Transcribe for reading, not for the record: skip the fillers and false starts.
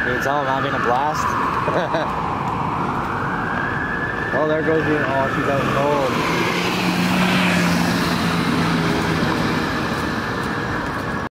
You can tell I'm having a blast. Oh, there goes the, oh, she's out cold.